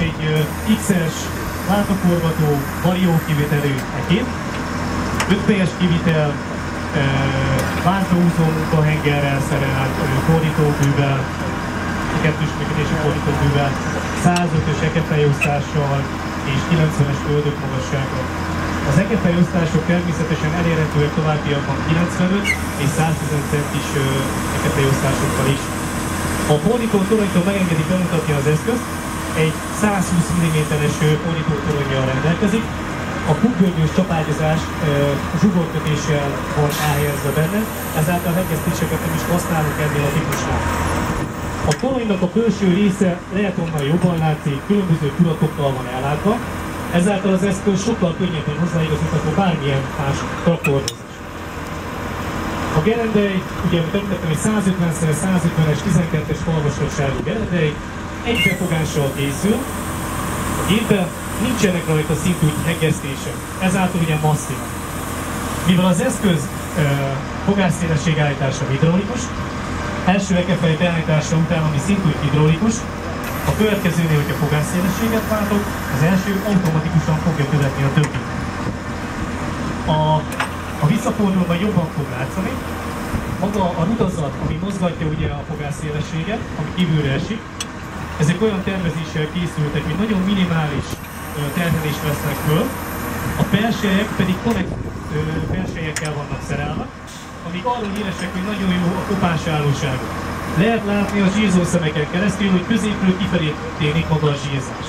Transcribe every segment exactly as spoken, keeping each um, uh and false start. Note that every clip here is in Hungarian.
egy X-es látaforgató varió kivitelű ekép, öt pé-es kivitel, vántóúszó munkahengerrel szerelt fordítóművel, kettős működési fordítóművel, százötös ekefejosztással és kilencvenes földök magassága. Az ekefejosztások természetesen elérhetőek továbbiakban kilencvenöt és száztizenöt centis ekefejosztásokkal is. A fordító toronytól megengedik bemutatni az eszközt, egy százhúsz milliméteres fordítótoronnyal rendelkezik. A kútbőrgős csapágyazás e, zsugorkötéssel van elhelyezve benne, ezáltal hegesztéseket nem is használunk ennél a típusnál. A toronynak a felső része lehet onnan jobban látszik, különböző kuratokkal van ellátva, ezáltal az eszköz sokkal könnyebben hozzáigazítható bármilyen más traktorhoz. A gerendely, ugye amit említettem, egy százötven százötvenes tizenkettes falvasosságú gerendely, egy befogással készül, a gépben nincsenek rajta szintúgy hegesztések, ezáltal ugye masszív. Mivel az eszköz e, fogásszélesség állítása hidraulikus, első ekefej beállítása után, ami szintúgy hidraulikus, a következőnél, hogyha fogásszélességet váltok, az első automatikusan fogja követni a többit. A, a visszafordulóban jobban fog látszani. Maga a rutazat, ami mozgatja ugye a fogásszélességet, ami kívülre esik, ezek olyan tervezéssel készültek, hogy nagyon minimális terhelést vesznek föl, a perselyek pedig konnekt perselyekkel vannak szerelve, amik arról híresek, hogy nagyon jó a kopásállósága. Lehet látni a zsírzószemeken keresztül, hogy középről kifelé történik maga a zsírzás.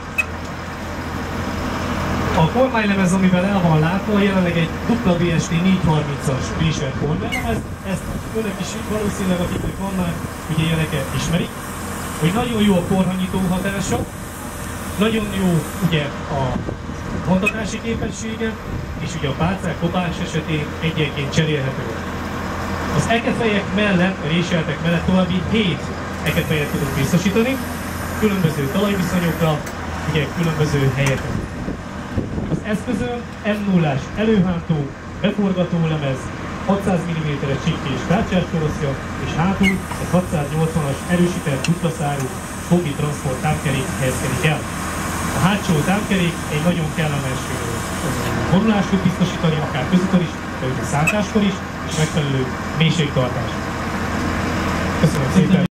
A kormánylemez, amivel el van látva, jelenleg egy dupla vé es té négyszázharmincas Brischer kormánylemez, ezt önök is valószínűleg, akiknek van már, ugye ilyeneket ismerik, hogy nagyon jó a porhanyító hatása, nagyon jó ugye a vontatási képessége, és ugye a pálcák kopás esetén egyenként cserélhető. Az ekefejek mellett, a réseltek mellett további hét ekefejet tudunk biztosítani, különböző talajviszonyokra, ugye különböző helyeken. Az eszközön em nullás előhántó, beforgató lemez, hatszáz milliméteres csipkés tárcsárkarosszja, és hátul egy hatszáznyolcvanas erősített duplaszárú fogi transport támkerék helyezkedik el. A hátsó támkerék egy nagyon kellemes vonulást tud biztosítani, akár közúton is, de ugye szántáskor is, és megfelelő mélységtartás. Köszönöm szépen!